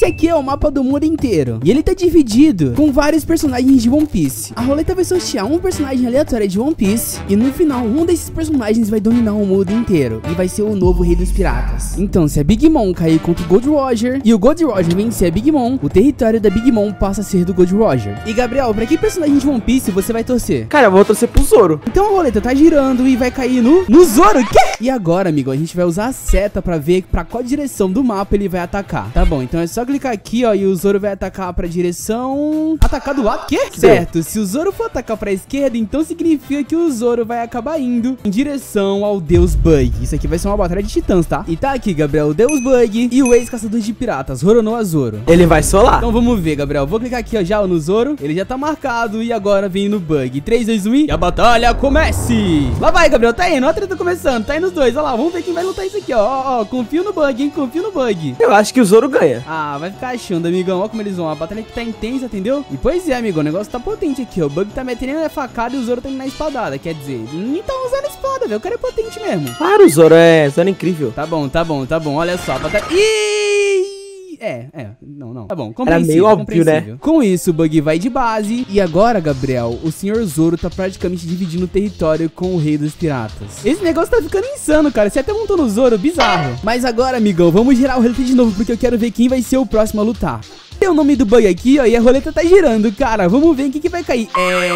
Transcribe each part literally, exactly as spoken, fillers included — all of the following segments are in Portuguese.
Esse aqui é o mapa do mundo inteiro. E ele tá dividido com vários personagens de One Piece. A roleta vai sortear um personagem aleatório de One Piece. E no final, um desses personagens vai dominar o mundo inteiro. E vai ser o novo rei dos piratas. Então, se a Big Mom cair contra o Gold Roger e o Gold Roger vencer a Big Mom, o território da Big Mom passa a ser do Gold Roger. E Gabriel, pra que personagem de One Piece você vai torcer? Cara, eu vou torcer pro Zoro. Então a roleta tá girando e vai cair no... No Zoro, quê? E agora, amigo, a gente vai usar a seta pra ver pra qual direção do mapa ele vai atacar. Tá bom, então é só clicar aqui, ó, e o Zoro vai atacar pra direção... Atacar do lado? Quê? Certo, se o Zoro for atacar pra esquerda, então significa que o Zoro vai acabar indo em direção ao Deus Bug. Isso aqui vai ser uma batalha de titãs, tá? E tá aqui, Gabriel, o Deus Bug e o ex-caçador de piratas, Roronoa Zoro. Ele vai solar. Então vamos ver, Gabriel. Vou clicar aqui, ó, já no Zoro. Ele já tá marcado e agora vem no Bug. três, dois, um e a batalha comece! Lá vai, Gabriel, tá indo. Ó, a treta começando. Tá indo os dois. Olha lá, vamos ver quem vai lutar isso aqui, ó. Ó, ó, confio no Bug, hein? Confio no Bug. Eu acho que o Zoro ganha. Ah, vai ficar achando, amigão. Ó como eles vão. A batalha que tá intensa, entendeu? E pois é, amigo. O negócio tá potente aqui, ó. O Bug tá metendo na facada e o Zoro tá indo na espadada. Quer dizer, nem tá usando espada, velho. O cara é potente mesmo. Claro, o Zoro é Zoro incrível. Tá bom, tá bom, tá bom. Olha só, a batalha... Ih! É, é, não, não. Tá bom, era meio óbvio, né? Com isso, o Bug vai de base. E agora, Gabriel, o senhor Zoro tá praticamente dividindo o território com o rei dos piratas. Esse negócio tá ficando insano, cara. Você até montou no Zoro, bizarro. Mas agora, amigão, vamos girar o roleta de novo, porque eu quero ver quem vai ser o próximo a lutar. Tem o nome do Bug aqui, ó, e a roleta tá girando, cara. Vamos ver o que que vai cair.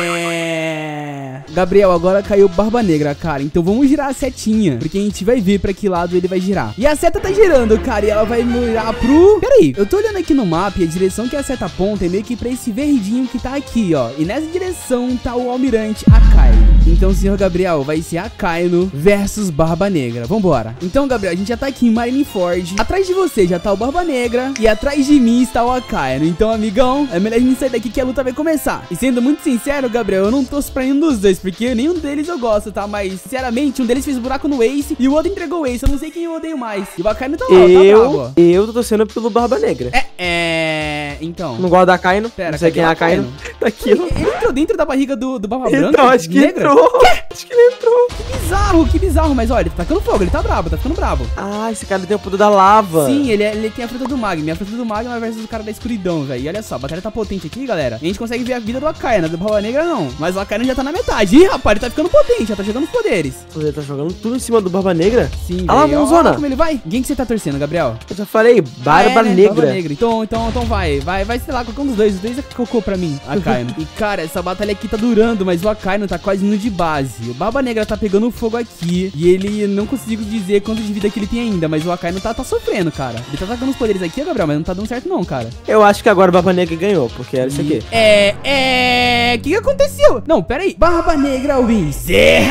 É... Gabriel, agora caiu Barba Negra, cara. Então vamos girar a setinha, porque a gente vai ver pra que lado ele vai girar. E a seta tá girando, cara, e ela vai mirar pro... Peraí, eu tô olhando aqui no mapa e a direção que a seta aponta é meio que pra esse verdinho que tá aqui, ó. E nessa direção tá o Almirante Akainu. Então, senhor Gabriel, vai ser Akainu versus Barba Negra. Vambora. Então, Gabriel, a gente já tá aqui em Marineford. Atrás de você já tá o Barba Negra e atrás de mim está o Akainu. Então, amigão, é melhor a gente sair daqui que a luta vai começar. E sendo muito sincero, Gabriel, eu não torço pra nenhum dos dois, porque nenhum deles eu gosto, tá? Mas, sinceramente, um deles fez buraco no Ace e o outro entregou o Ace. Eu não sei quem eu odeio mais. E o Akainu tá lá, eu, tá bravo. Eu tô torcendo pelo Barba Negra. É, é... Então... Não gosto da Akainu? Pera, não sei quem é a Akainu. Tá aqui, ele, ele entrou dentro da barriga do, do Barba Branca? Então, acho que negra? entrou. Quê? Acho que ele entrou. Que bizarro, que bizarro. Mas olha, ele tá tacando fogo, ele tá brabo, tá ficando brabo. Ah, esse cara tem o poder da lava. Sim, ele, é, ele tem a fruta do Magma. A fruta do Magma versus o cara da escuridão, velho. E olha só, a batalha tá potente aqui, galera. E a gente consegue ver a vida do Akainu, do Barba Negra não. Mas o Akainu já tá na metade. Ih, rapaz, ele tá ficando potente, já tá jogando os poderes. Ele tá jogando tudo em cima do Barba Negra? Sim, ah lá, vamos zona. Como ele vai? Quem que você tá torcendo, Gabriel? Eu já falei, Barba ah, é, né? Negra. Barba Negra. Então, então, então vai, vai, vai, sei lá, qualquer um dos dois. Os dois é cocô pra mim, Akainu. E, cara, essa batalha aqui tá durando, mas o Akainu tá quase indo de base. O Barba Negra tá pegando fogo aqui e ele não consigo dizer quanto de vida que ele tem ainda, mas o Akainu tá, tá sofrendo, cara. Ele tá atacando os poderes aqui, Gabriel, mas não tá dando certo não, cara. Eu acho que agora o Barba Negra ganhou, porque era isso aqui. É, é... O que que aconteceu? Não, pera aí. Barba Negra wins.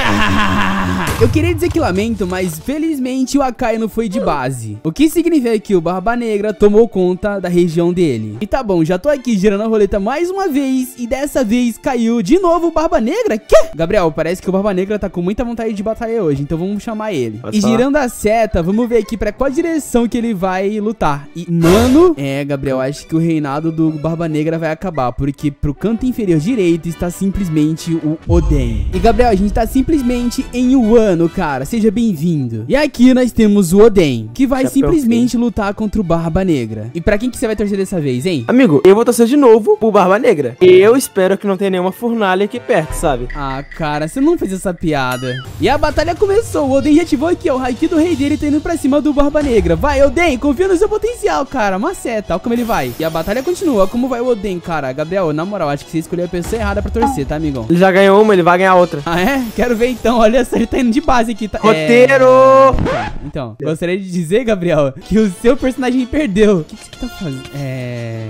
Eu queria dizer que lamento, mas felizmente o Akainu foi de base. O que significa que o Barba Negra tomou conta da região dele. E tá bom, já tô aqui girando a roleta mais uma vez e dessa vez caiu de novo o Barba Negra. Quê? Gabriel, parece que o Barba Negra tá com muita vontade de batalhar hoje, então vamos chamar ele. Pode e falar. Girando a seta, vamos ver aqui pra qual direção que ele vai lutar. E, mano, é, Gabriel, acho que o reinado do Barba Negra vai acabar, porque pro canto inferior direito está simplesmente o Oden. E, Gabriel, a gente tá simplesmente em Wano, cara, seja bem-vindo. E aqui nós temos o Oden, que vai Já simplesmente lutar contra o Barba Negra. E pra quem que você vai torcer dessa vez, hein? Amigo, eu vou torcer de novo pro Barba Negra. Eu espero que não tenha nenhuma fornalha aqui perto, sabe? Ah, cara, você não fez essa piada. E a batalha começou, o Oden já ativou aqui, ó, o Haki do rei dele tá indo pra cima do Barba Negra. Vai, Oden, confia no seu potencial, cara, maceta, olha como ele vai. E a batalha continua, olha como vai o Oden, cara. Gabriel, na moral, acho que você escolheu a pessoa errada pra torcer, tá, amigão? Ele já ganhou uma, ele vai ganhar outra. Ah, é? Quero ver então, olha só, ele tá indo de base aqui, tá? Roteiro! É... Então, gostaria de dizer, Gabriel, que o seu personagem perdeu. O que, que você tá fazendo? É...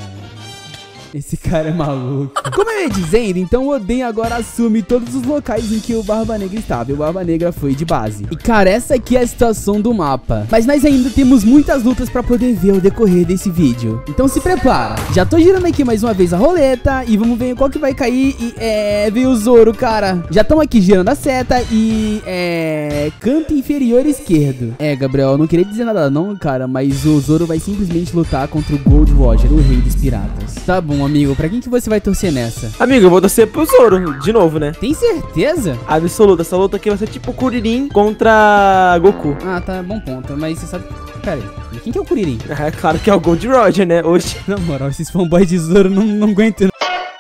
Esse cara é maluco. Como eu ia dizendo, então o Oden agora assume todos os locais em que o Barba Negra estava. E o Barba Negra foi de base. E, cara, essa aqui é a situação do mapa. Mas nós ainda temos muitas lutas pra poder ver ao decorrer desse vídeo. Então se prepara. Já tô girando aqui mais uma vez a roleta. E vamos ver qual que vai cair. E é... veio o Zoro, cara. Já estamos aqui girando a seta. E é... canto inferior esquerdo. É, Gabriel, eu não queria dizer nada não, cara. Mas o Zoro vai simplesmente lutar contra o Gold Roger, o rei dos piratas. Tá bom, amigo, pra quem que você vai torcer nessa? Amigo, eu vou torcer pro Zoro, de novo, né? Tem certeza? Absoluta, essa luta aqui vai ser tipo Kuririn contra Goku. Ah, tá, bom ponto, mas você sabe... Pera aí, quem que é o Kuririn? É claro que é o Gold Roger, né? Oxe. Na moral, esses fanboys de Zoro não, não aguentam.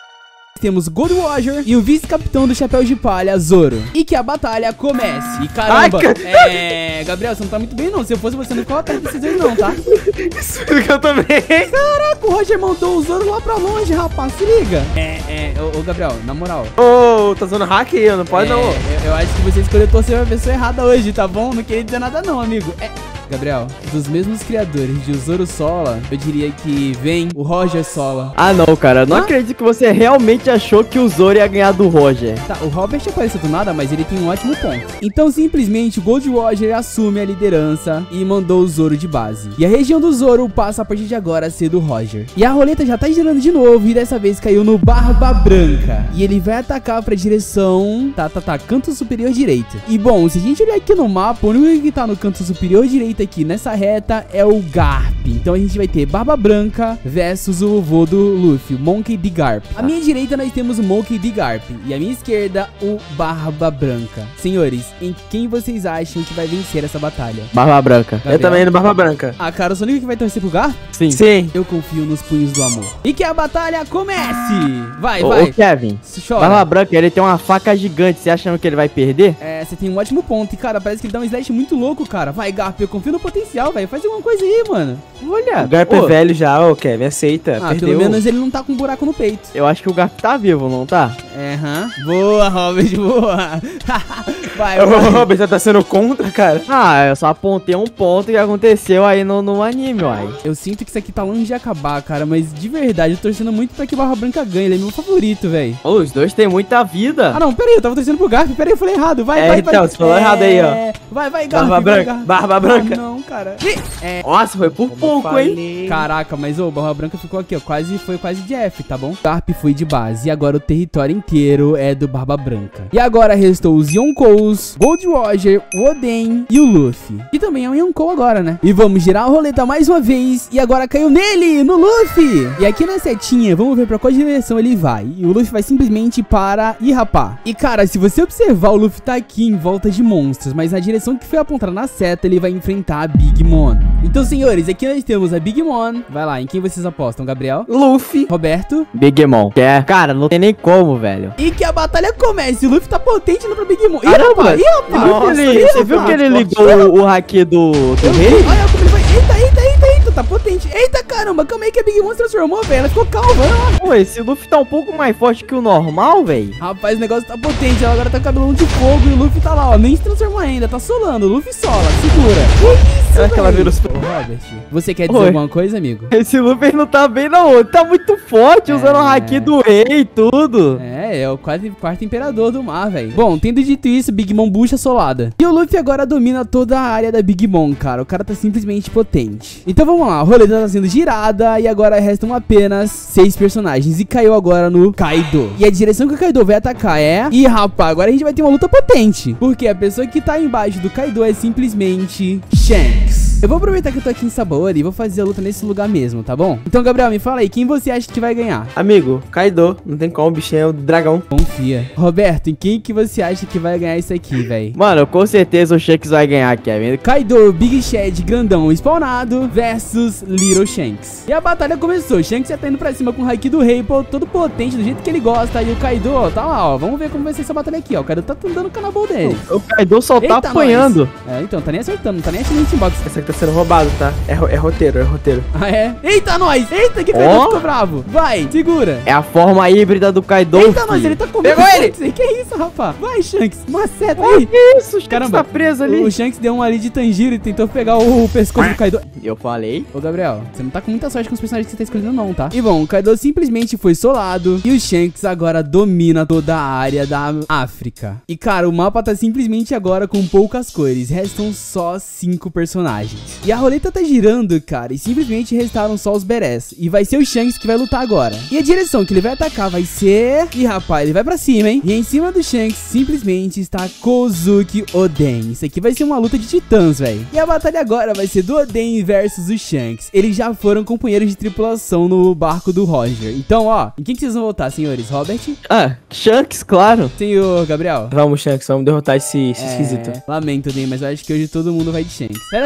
Temos Gold Roger e o vice-capitão do Chapéu de Palha, Zoro. E que a batalha comece. E caramba, Ai, é... Gabriel, você não tá muito bem não. Se eu fosse você, não ficava perto desses dois não, tá? Isso que eu também. Caraca, o Roger mandou o Zoro lá pra longe, rapaz. Se liga. É, é... Ô, ô Gabriel, na moral. Ô, oh, tá usando hack aí, não pode é, não. Eu, eu acho que você escolheu torcer pra pessoa errada hoje, tá bom? Não queria dizer nada não, amigo. É... Gabriel, dos mesmos criadores de Zoro Sola, eu diria que vem o Roger Sola. Ah, não, cara. Não ah? acredito que você realmente achou que o Zoro ia ganhar do Roger. Tá, o Robert apareceu do nada, mas ele tem um ótimo ponto. Então, simplesmente, o Gold Roger assume a liderança e mandou o Zoro de base. E a região do Zoro passa a partir de agora a ser do Roger. E a roleta já tá girando de novo e dessa vez caiu no Barba Branca. E ele vai atacar pra direção... Tá, tá, tá, canto superior direito. E, bom, se a gente olhar aqui no mapa, o único que tá no canto superior direito aqui nessa reta é o Garp. Então a gente vai ter Barba Branca versus o vô do Luffy, Monkey D. Garp. À minha direita nós temos o Monkey D. Garp e à minha esquerda o Barba Branca. Senhores, em quem vocês acham que vai vencer essa batalha? Barba Branca. Gabriel? Eu também no Barba Branca. Ah, cara, o Sonic que vai torcer pro Garp? Sim. Sim. Eu confio nos punhos do amor. E que a batalha comece! Vai, ô, vai. Ô, Kevin. Chora. Barba Branca, ele tem uma faca gigante. Você achando que ele vai perder? É, você tem um ótimo ponto. E, cara, parece que ele dá um slash muito louco, cara. Vai, Garp, eu confio no potencial, velho. Faz alguma coisa aí, mano. Olha. O Garp é velho já, ô, Kevin. Aceita. Ah, perdeu. pelo menos ele não tá com um buraco no peito. Eu acho que o Garp tá vivo, não tá? É, hã? Boa, Robert, boa. Vai, vai. vai. O Robert tá sendo contra, cara. Ah, eu só apontei um ponto que aconteceu aí no, no anime, uai. Eu sinto que isso aqui tá longe de acabar, cara. Mas de verdade, eu tô torcendo muito pra que o Barba Branca ganhe. Ele é meu favorito, velho. Ô, os dois têm muita vida. Ah, não, pera aí. Eu tava torcendo pro Garp. Pera aí, eu falei errado. Vai, é, vai, então, vai. você falou é... errado aí, ó. Vai, vai, Garp. Barba vai, Branca. Garp. Barba Branca. Ah, não, cara. É. Nossa, foi por Como pouco, hein? Caraca, mas ô, o Barba Branca ficou aqui, ó. Quase, foi quase de F, tá bom? Garp foi de base. E agora o território inteiro é do Barba Branca. E agora restou os Yonkous, Gold Roger, o Oden e o Luffy. Que também é um Yonkou agora, né? E vamos girar a roleta mais uma vez. E agora caiu nele, no Luffy. E aqui na setinha, vamos ver pra qual direção ele vai. E o Luffy vai simplesmente para e rapar. E cara, se você observar, o Luffy tá aqui em volta de monstros. Mas na direção que foi apontada na seta, ele vai enfrentar a Big Mom. Então, senhores, aqui nós temos a Big Mom. Vai lá, em quem vocês apostam? Gabriel? Luffy. Roberto? Big Mom. É, cara, não tem nem como, velho. E que a batalha comece. O Luffy tá potente indo pra Big Mom. Ih, Caramba, rapaz, ih, rapaz. Nossa, ele, você viu que ele ligou o, o hack do, do rei? Olha como ele vai. Eita, eita, eita, eita. Tá potente. Eita, caramba. Calma aí que a Big Mom se transformou, velho. Ela ficou calma. Pô, esse Luffy tá um pouco mais forte que o normal, velho. Rapaz, o negócio tá potente. Ela agora tá com cabelão de fogo e o Luffy tá lá, ó. Nem se transformou ainda. Tá solando. O Luffy sola. Segura. Que isso, é que ela virou... Ô, Robert, você quer dizer Oi. alguma coisa, amigo? Esse Luffy não tá bem, não. Ele tá muito forte, é... usando o hack do rei e tudo. É, é o quarto, quarto imperador do mar, velho. Bom, tendo dito isso, Big Mom bucha solada. E o Luffy agora domina toda a área da Big Mom, cara. O cara tá simplesmente potente. Então vamos lá, a roleta tá sendo girada e agora restam apenas seis personagens. E caiu agora no Kaido. E a direção que o Kaido vai atacar é... Ih, rapaz, agora a gente vai ter uma luta potente. Porque a pessoa que tá embaixo do Kaido é simplesmente Shanks. Eu vou aproveitar que eu tô aqui em Sabaody e vou fazer a luta nesse lugar mesmo, tá bom? Então, Gabriel, me fala aí, quem você acha que vai ganhar? Amigo, Kaido. Não tem como, o bichinho é o dragão. Confia. Roberto, em quem que você acha que vai ganhar isso aqui, velho? Mano, com certeza o Shanks vai ganhar, Kevin. Kaido, Big Shed, grandão spawnado versus Little Shanks. E a batalha começou. Shanks já tá indo pra cima com o Haki do Rei, pô, todo potente, do jeito que ele gosta. E o Kaido, ó, tá lá, ó. Vamos ver como vai ser essa batalha aqui, ó. O Kaido tá dando o canabol dele. O Kaido só Eita, tá apanhando. Nós. É, então, tá nem acertando, não tá nem achando no hitbox. Essa aqui tá sendo roubado, tá? É, é roteiro, é roteiro. Ah, é? Eita, nós! Eita, que Kaido Ó. ficou bravo. Vai, segura. É a forma híbrida do Kaido. Eita, nós, ele tá comendo. Pegou ele! Shanks. Que isso, rapaz? Vai, Shanks, maceta Olha aí. isso, o Shanks Caramba, tá preso ali. O Shanks deu um ali de Tanjiro e tentou pegar o, o pescoço do Kaido. Eu falei. Ô, Gabriel, você não tá com muita sorte com os personagens que você tá escolhendo não, tá? E bom, o Kaido simplesmente foi solado e o Shanks agora domina toda a área da África. E cara, o mapa tá simplesmente agora com poucas cores, restam só cinco personagens. E a roleta tá girando, cara, e simplesmente restaram só os berés. E vai ser o Shanks que vai lutar agora. E a direção que ele vai atacar vai ser... Ih, rapaz, ele vai pra cima, hein? E em cima do Shanks simplesmente está Kozuki Oden. Isso aqui vai ser uma luta de titãs, velho. E a batalha agora vai ser do Oden versus o Shanks. Eles já foram companheiros de tripulação no barco do Roger. Então, ó, em quem que vocês vão votar, senhores? Robert? Ah, Shanks, claro. Senhor Gabriel? Vamos, Shanks, vamos derrotar esse, esse É, esquisito. lamento, Oden, mas eu acho que hoje todo mundo vai de Shanks. Sai da cabeça dele.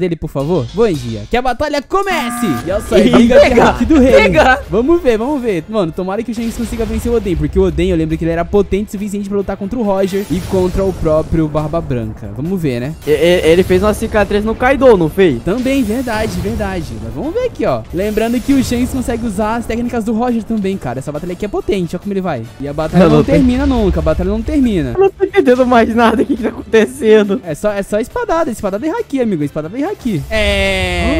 dele, por favor? Bom dia. Que a batalha comece! E olha só, Ih, briga de pega, hack do rei. pega. Vamos ver, vamos ver. Mano, tomara que o Shanks consiga vencer o Oden, porque o Oden, eu lembro que ele era potente o suficiente pra lutar contra o Roger e contra o próprio Barba Branca. Vamos ver, né? E- e- Ele fez uma cicatriz no Kaido, não fez? Também, verdade, verdade. Mas vamos ver aqui, ó. Lembrando que o Shanks consegue usar as técnicas do Roger também, cara. Essa batalha aqui é potente, olha como ele vai. E a batalha Eu não, não tô- termina nunca, a batalha não termina. Eu não tô entendendo mais nada, o que que tá acontecendo? É só, é só espadada, espadada e haki, amigo. Espadada e haki. É.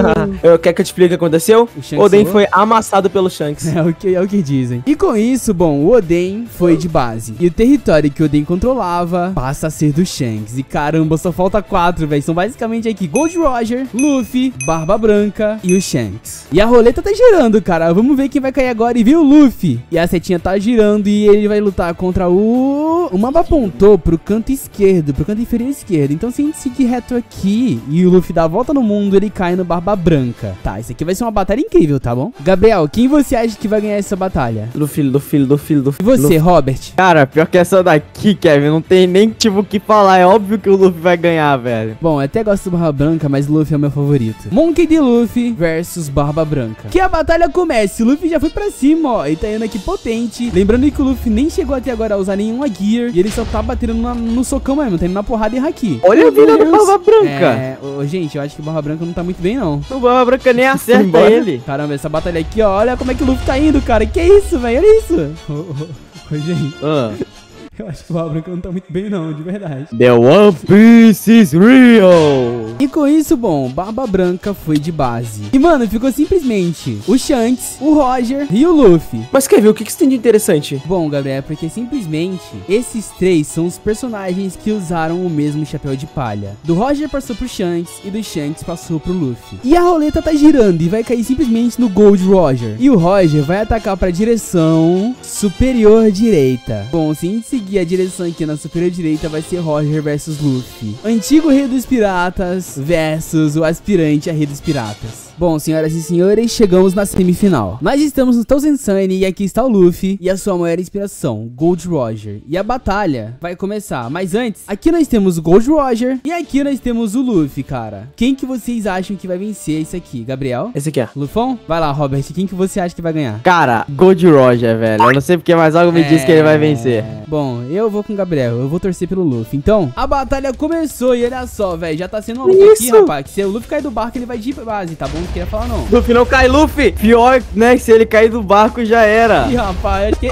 Eu quero que eu te explique o que aconteceu? O Shanks Oden falou? foi amassado pelo Shanks. É o, que, é o que dizem. E com isso, bom, o Oden foi de base. E o território que o Oden controlava passa a ser do Shanks. E caramba, só falta quatro, velho. São basicamente aqui Gold Roger, Luffy, Barba Branca e o Shanks. E a roleta tá girando, cara. Vamos ver quem vai cair agora. E viu o Luffy. E a setinha tá girando e ele vai lutar contra o... O mapa apontou pro canto esquerdo, pro canto inferior esquerdo. Então se a gente seguir reto aqui e o Luffy dá a volta no mundo, ele cai no Barba Branca. Tá, isso aqui vai ser uma batalha incrível, tá bom? Gabriel, quem você acha que vai ganhar essa batalha? Luffy, Luffy, Luffy, Luffy. E você, Robert? Cara, pior que essa daqui, Kevin, não tem nem tipo o que falar. É óbvio que o Luffy vai ganhar, velho. Bom, eu até gosto do Barba Branca, mas Luffy é o meu favorito. Monkey D. Luffy versus Barba Branca. Que a batalha comece. O Luffy já foi pra cima, ó. E tá indo aqui potente. Lembrando que o Luffy nem chegou até agora a usar nenhuma gear. E ele só tá batendo na- no socão mesmo. Tá indo na porrada e haki. Olha a vida do Deus. Barba Branca. É, ô, gente, eu acho que o Barba Branca não tá muito bem, não. O Barba Branca nem acerta embora. ele. Caramba, essa batalha aqui, ó. Olha como é que o Luffy tá indo, cara. Que isso, velho? Olha isso. Ô, ô, ô, gente, Ah. eu acho que o Barba Branca não tá muito bem, não, de verdade. The One Piece is real. E com isso, bom, Barba Branca foi de base. E, mano, ficou simplesmente o Shanks, o Roger e o Luffy. Mas quer ver o que, que você tem de interessante? Bom, Gabriel, é porque simplesmente esses três são os personagens que usaram o mesmo chapéu de palha. Do Roger passou pro Shanks e do Shanks passou pro Luffy. E a roleta tá girando e vai cair simplesmente no Gold Roger. E o Roger vai atacar pra direção superior direita. Bom, se a gente seguir a direção aqui na superior direita, vai ser Roger versus Luffy. Antigo rei dos piratas versus o aspirante a rei dos piratas. Bom, senhoras e senhores, chegamos na semifinal. Nós estamos no Thousand Sunny e aqui está o Luffy e a sua maior inspiração, Gold Roger. E a batalha vai começar. Mas antes, aqui nós temos o Gold Roger e aqui nós temos o Luffy, cara. Quem que vocês acham que vai vencer isso aqui? Gabriel? Esse aqui, ó. Lufão? Vai lá, Robert. Quem que você acha que vai ganhar? Cara, Gold Roger, velho. Eu não sei porque, mas algo me diz que ele vai vencer. Bom, eu vou com o Gabriel. Eu vou torcer pelo Luffy. Então, a batalha começou e olha só, velho. Já tá sendo uma luta aqui, Isso. rapaz. Que se o Luffy cair do barco, ele vai de base, tá bom? Não queria falar, não. Luffy não cai, Luffy! Pior, né? Se ele cair do barco já era. Ih, rapaz, acho que...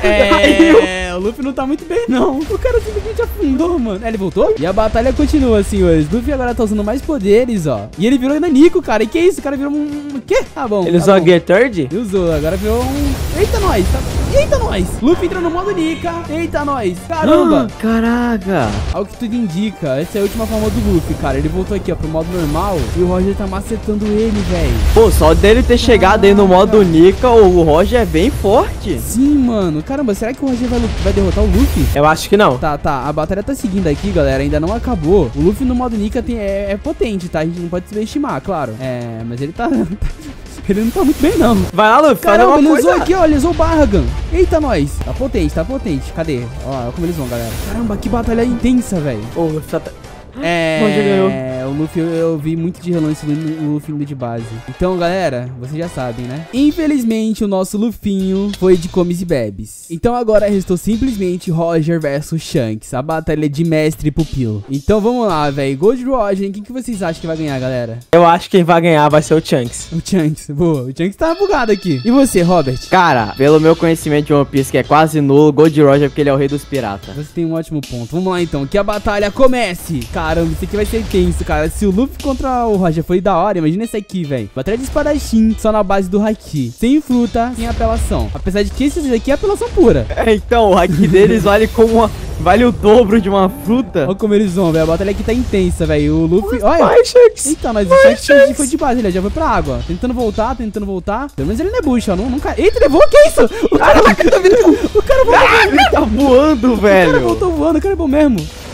É, o Luffy não tá muito bem, não. O cara simplesmente afundou, mano. É, ele voltou? E a batalha continua, senhores. Luffy agora tá usando mais poderes, ó. E ele virou Nanico, cara. E que isso? O cara virou um... O quê? Tá bom. Ele tá usou a bom. Gear Third? Ele usou, agora virou um... Eita, nós. Tá... Eita, nós. Luffy entrou no modo Nika. Eita, nós. Caramba. Ah, caraca. Ao que tudo indica, essa é a última forma do Luffy, cara. Ele voltou aqui, ó, pro modo normal. E o Roger tá macetando ele, velho. Pô, só dele ter chegado aí no modo Nika, o Roger é bem forte. Sim, mano. Caramba, será que o Roger vai, lu- vai derrotar o Luffy? Eu acho que não. Tá, tá. A batalha tá seguindo aqui, galera. Ainda não acabou. O Luffy no modo Nika tem, é, é potente, tá? A gente não pode subestimar, claro. É, mas ele tá... ele não tá muito bem, não. Vai lá, Luffy, faz Caramba, alguma ele usou coisa. aqui, ó. Ele usou o Barragan. Eita, nós. Tá potente, tá potente. Cadê? Ó, olha como eles vão, galera. Caramba, que batalha intensa, velho. Ô, o Luffy tá... É, Roger ganhou. o Luffy, eu, eu vi muito de relance no Luffy indo de base. Então, galera, vocês já sabem, né? Infelizmente, o nosso Lufinho foi de comes e bebes. Então, agora restou simplesmente Roger versus Shanks. A batalha de mestre e pupilo. Então, vamos lá, velho. Gold Roger, quem que vocês acham que vai ganhar, galera? Eu acho que quem vai ganhar vai ser o Shanks. O Shanks, boa. O Shanks tá bugado aqui. E você, Robert? Cara, pelo meu conhecimento de One Piece, que é quase nulo, Gold Roger porque ele é o rei dos piratas. Você tem um ótimo ponto. Vamos lá, então. Que a batalha comece. Caramba, isso aqui vai ser tenso, cara. Se o Luffy contra o Roger foi da hora, imagina esse aqui, velho. Batalha de espadachim, só na base do haki. Sem fruta, sem apelação. Apesar de que esses aqui é apelação pura. É, então, o haki deles vale como uma... Vale o dobro de uma fruta. Olha como eles vão, velho. A batalha aqui tá intensa, velho. O Luffy... Olha. Vai, Shanks! Eita, mas o Shanks foi de base, ele já foi pra água. Tentando voltar, tentando voltar. Pelo menos ele não é bucha, ó. Não, nunca... Eita, levou? Que isso? O cara, o cara voltou. Ele tá voando, O cara velho. voltou voando, o cara é bom mesmo.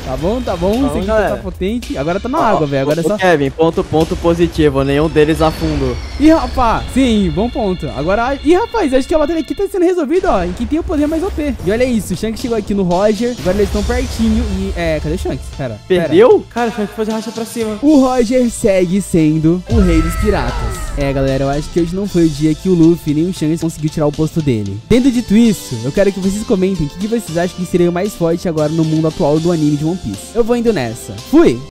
Tá bom, tá bom. Bom, Esse aqui galera. tá potente. Agora tá na água, velho. Agora é Ô, só... Kevin, ponto, ponto positivo. Nenhum deles afundou. Ih, rapaz. Sim, bom ponto. Agora... Ih, rapaz, acho que a batalha aqui tá sendo resolvida, ó. Em quem tem o poder mais O P. E olha isso, o Shanks chegou aqui no Roger. Agora eles estão pertinho e... É, cadê o Shanks? Pera. Perdeu? Cara, tinha que fazer racha pra cima. O Roger segue sendo o rei dos piratas. É, galera, eu acho que hoje não foi o dia que o Luffy nem o Shanks conseguiu tirar o posto dele. Tendo dito isso, eu quero que vocês comentem o que, que vocês acham que seria o mais forte agora no mundo atual do anime de One Piece. Eu vou indo nessa. Fui!